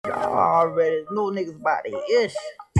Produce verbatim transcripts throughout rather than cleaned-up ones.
Y'all already know niggas about the issue.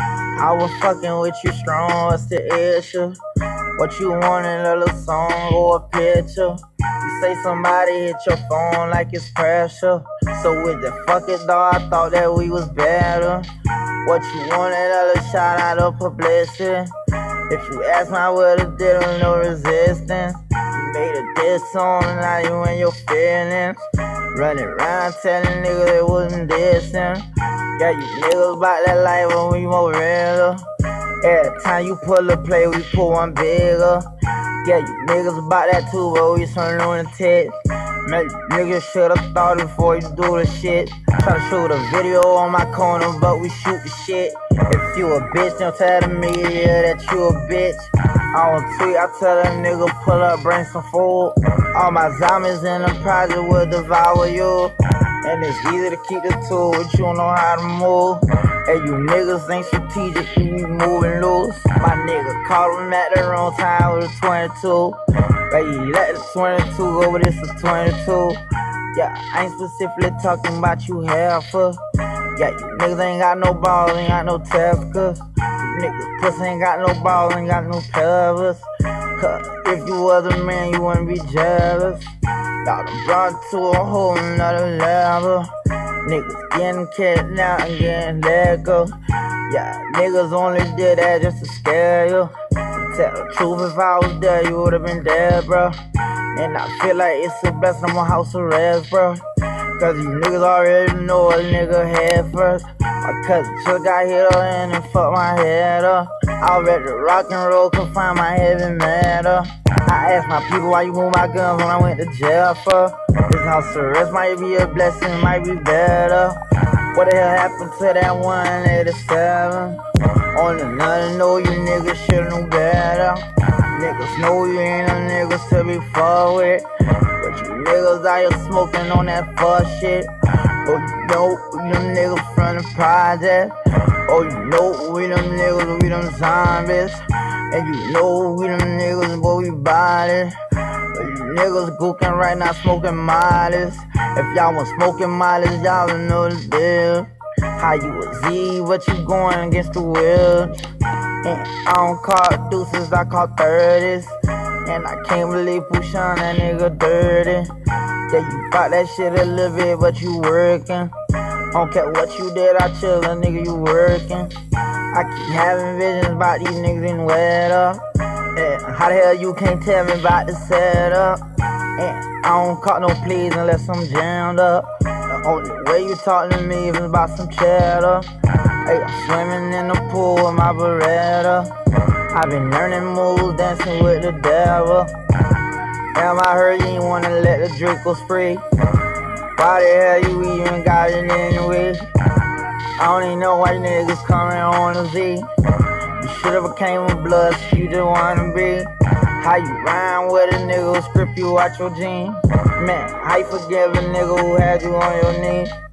I was fucking with you strong, what's the issue? What you want in a little song or a picture? You say somebody hit your phone like it's pressure. So with the fuck it though, I thought that we was better. What you wanted, a little shout out of publicity. If you ask me, I would've did no resistance. You made a diss song, now you in your feelings. Running around telling niggas they wasn't dissing. Yeah, you niggas about that life when we more realer. Every time you pull a play, we pull one bigger. Yeah, you niggas about that too, but we some lunatics. Man, niggas should've thought before you do the shit. Try to shoot a video on my corner, but we shoot the shit. If you a bitch, don't tell the media that you a bitch. On tweet, I tell that nigga pull up, bring some food. All my zombies in the project will devour you. And it's easy to keep the tool, but you don't know how to move. And you niggas ain't strategic, you be moving loose. My nigga called him at the wrong time with a twenty-two. But you let the twenty-two go, but it's a twenty-two. Yeah, I ain't specifically talking about you heifer. Yeah, you niggas ain't got no balls, ain't got no tefkas. You niggas pussy ain't got no balls, ain't got no pelvis. Cause if you was a man, you wouldn't be jealous. Y'all done brought to a whole nother level. Niggas getting kidnapped and getting let go. Yeah, niggas only did that just to scare you. Tell the truth, if I was there, you would've been dead, bro. And I feel like it's the best I'm on house arrest, bro. Cause you niggas already know a nigga head first. My cousin just got hit on and then fucked my head up. I was ready to rock and roll, could find my heavy metal. I asked my people why you move my guns when I went to jail for. This house arrest might be a blessing, might be better. What the hell happened to that one eighty-seven? Only nothing know you niggas should've known better. Niggas know you ain't a nigga to be fucked with. But you niggas out here smoking on that fuck shit. Oh, you know we them niggas from the project. Oh, you know we them niggas, we them zombies. And you know we them niggas, boy, we bodies. But you niggas gooking right now, smoking mollies. If y'all was smoking mollies, y'all would know the deal. How you a Z, what you going against the will? And I don't call deuces, I call thirties. And I can't believe Pushan, that nigga dirty. Yeah, you fought that shit a little bit, but you working. Don't care what you did, I chill, a nigga, you working. I keep having visions about these niggas in wet up. Yeah, how the hell you can't tell me about the setup? And I don't call no pleas unless I'm jammed up. The only way you talk to me is about some cheddar. Hey, I'm swimming in the pool with my Beretta. I've been learning moves, dancing with the devil. Damn, I heard you ain't wanna let the Draco spree. Why the hell you even got it anyway? I don't even know why niggas coming on a Z. You should've became a blood, so you just wanna be. How you rhyme with a nigga who strip you out your jeans? Man, how you forgive a nigga who had you on your knees?